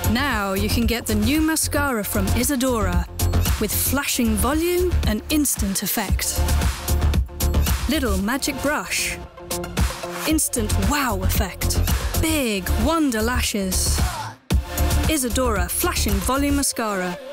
Now you can get the new mascara from IsaDora with flashing volume and instant effect. Little magic brush. Instant wow effect. Big wonder lashes. IsaDora Flashing Volume Mascara.